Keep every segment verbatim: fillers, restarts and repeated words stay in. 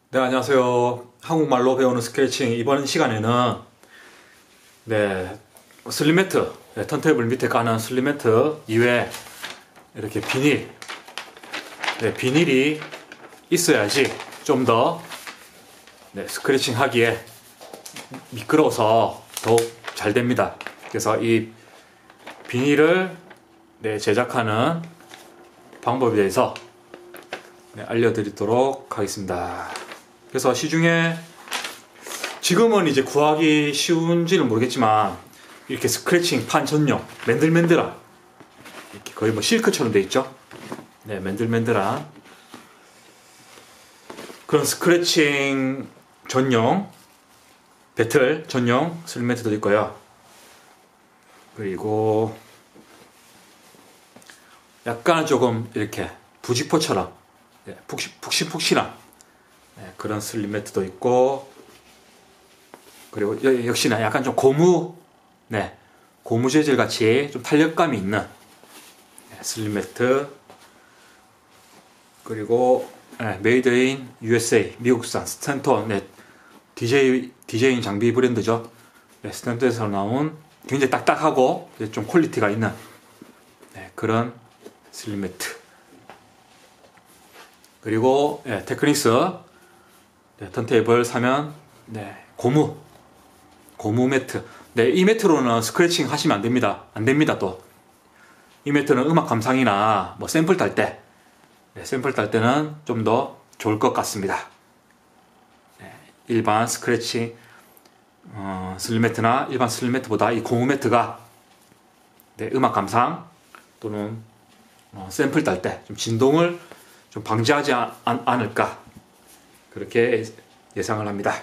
네, 안녕하세요. 한국말로 배우는 스크래칭. 이번 시간에는 네, 슬림 매트, 네, 턴테이블 밑에 까는 슬림 매트 이외에 이렇게 비닐, 네, 비닐이 있어야지 좀 더 네, 스크래칭 하기에 미끄러워서 더욱 잘 됩니다. 그래서 이 비닐을 네, 제작하는 방법에 대해서 네, 알려드리도록 하겠습니다. 그래서 시중에 지금은 이제 구하기 쉬운지는 모르겠지만 이렇게 스크래칭 판 전용 맨들맨들한 이렇게 거의 뭐 실크처럼 돼 있죠. 네, 맨들맨들한 그런 스크래칭 전용 배틀 전용 슬림 매트도 있고요. 그리고 약간 조금 이렇게 부직포처럼 네, 푹신푹신한 네, 그런 슬림 매트도 있고, 그리고 여, 역시나 약간 좀 고무, 네, 고무 재질 같이 좀 탄력감이 있는 네, 슬림 매트, 그리고 네, 메이드 인 유에스에이 미국산 스탠톤, 네, 디제이 디제잉 장비 브랜드죠. 네, 스탠톤에서 나온 굉장히 딱딱하고 네, 좀 퀄리티가 있는 네, 그런 슬림 매트. 그리고 네, 테크닉스 네, 턴테이블 사면 네, 고무 고무 매트. 네, 이 매트로는 스크래칭 하시면 안 됩니다. 안 됩니다. 또 이 매트는 음악 감상이나 뭐 샘플 딸 때, 네, 샘플 딸 때는 좀 더 좋을 것 같습니다. 네, 일반 스크래칭 어, 슬림 매트나 일반 슬림 매트보다 이 고무 매트가 네, 음악 감상 또는 어, 샘플 딸 때 좀 진동을 좀 방지하지 않, 않을까 그렇게 예상을 합니다.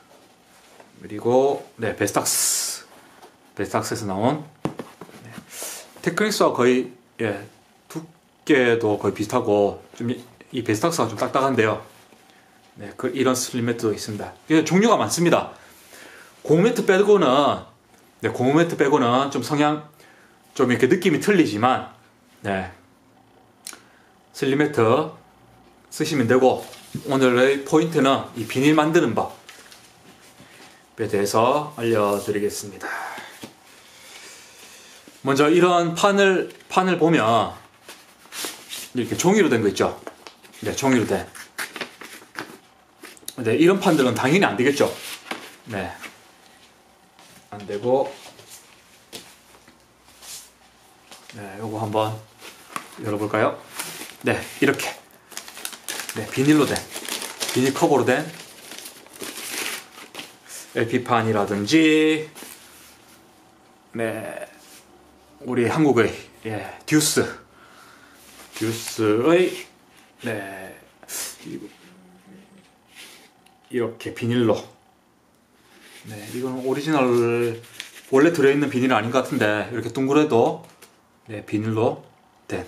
그리고 네, 베스탁스 베스탁스에서 나온 네, 테크닉스와 거의 예, 두께도 거의 비슷하고 좀 이 베스탁스가 좀 딱딱한데요. 네, 그 이런 슬림 매트도 있습니다. 종류가 많습니다. 고무 매트 빼고는 네, 고무 매트 빼고는 좀 성향 좀 이렇게 느낌이 틀리지만 네, 슬림 매트 쓰시면 되고, 오늘의 포인트는 이 비닐 만드는 법에 대해서 알려드리겠습니다. 먼저 이런 판을 판을 보면 이렇게 종이로 된 거 있죠. 네, 종이로 된. 네, 이런 판들은 당연히 안 되겠죠. 네, 안 되고, 네, 요거 한번 열어볼까요? 네, 이렇게. 네, 비닐로 된, 비닐 커버로 된 엘피판이라든지, 네, 우리 한국의 예, 듀스, 듀스의 네, 이렇게 비닐로, 네, 이건 오리지널 원래 들어있는 비닐 아닌 것 같은데 이렇게 둥그레도 네, 비닐로 된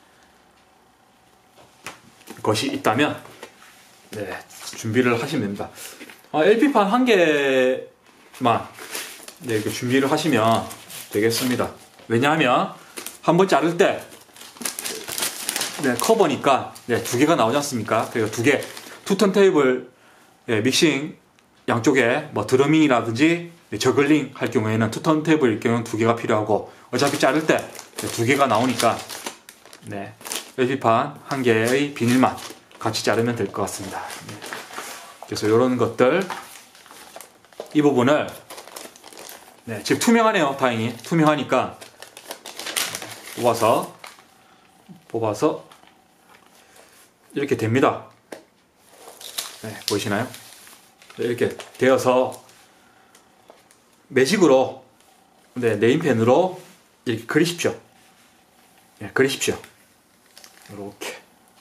것이 있다면 네, 준비를 하시면 됩니다. 아, 엘피판 한 개만 네, 이렇게 준비를 하시면 되겠습니다. 왜냐하면 한번 자를 때 네, 커버니까 네, 두 개가 나오지 않습니까? 그리고 두 개, 투 턴테이블 네, 믹싱 양쪽에 뭐 드러밍이라든지 네, 저글링 할 경우에는 투 턴테이블일 경우는 두 개가 필요하고, 어차피 자를 때 두 네, 개가 나오니까 네, 엘피판 한 개의 비닐만 같이 자르면 될 것 같습니다. 네. 그래서 이런 것들, 이 부분을 네, 지금 투명하네요. 다행히 투명하니까 뽑아서 뽑아서 이렇게 됩니다. 네, 보이시나요? 이렇게 되어서 매직으로 네, 네임펜으로 이렇게 그리십시오. 네, 그리십시오. 이렇게.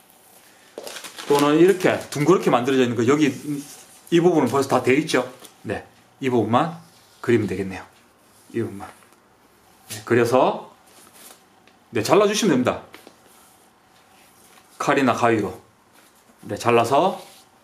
또는 이렇게 둥그렇게 만들어져 있는 거, 여기 이 부분은 벌써 다 되어 있죠. 네, 이 부분만 그리면 되겠네요. 이 부분만 네, 그려서 네, 잘라주시면 됩니다. 칼이나 가위로 네, 잘라서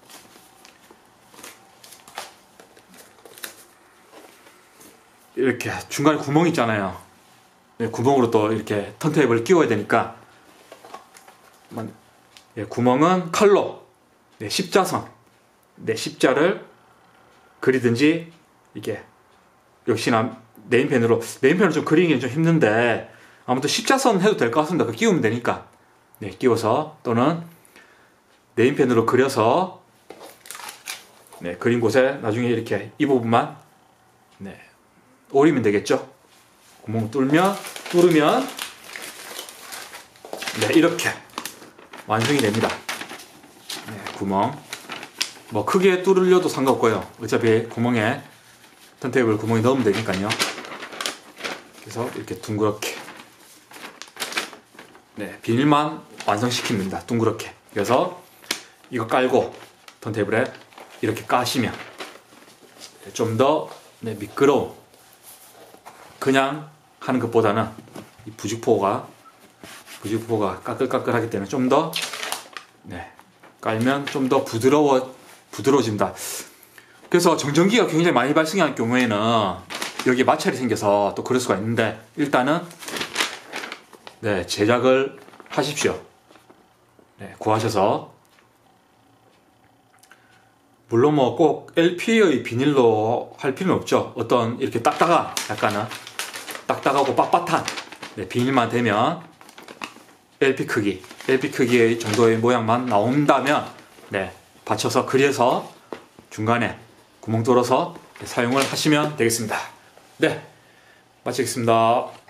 이렇게 중간에 구멍 있잖아요. 네, 구멍으로 또 이렇게 턴테이블을 끼워야 되니까 예, 구멍은 칼로 네, 십자선 네, 십자를 그리든지 이게 역시나 네임펜으로 네임펜으로 좀 그리기는 좀 힘든데 아무튼 십자선 해도 될 것 같습니다. 그 끼우면 되니까. 네, 끼워서 또는 네임펜으로 그려서 네, 그린 곳에 나중에 이렇게 이 부분만 네, 오리면 되겠죠. 구멍 뚫면 뚫으면 네, 이렇게 완성이 됩니다. 네, 구멍 뭐 크게 뚫으려도 상관없고요. 어차피 구멍에 턴테이블 구멍에 넣으면 되니까요. 그래서 이렇게 둥그렇게 네, 비닐만 완성시킵니다. 둥그렇게. 그래서 이거 깔고 턴테이블에 이렇게 까시면 좀 더 네, 미끄러운 그냥 하는 것보다는 이 부직포가 부직포가 까끌까끌하기 때문에 좀 더 네, 깔면 좀 더 부드러워 부드러워집니다. 그래서 정전기가 굉장히 많이 발생할 경우에는 여기 마찰이 생겨서 또 그럴 수가 있는데 일단은 네, 제작을 하십시오. 네, 구하셔서 물론 뭐 꼭 엘피의 비닐로 할 필요는 없죠. 어떤 이렇게 딱딱한 약간은 딱딱하고 빳빳한 네, 비닐만 되면 엘피 크기 엘피 크기의 정도의 모양만 나온다면 네, 받쳐서 그려서 중간에 구멍 뚫어서 사용을 하시면 되겠습니다. 네, 마치겠습니다.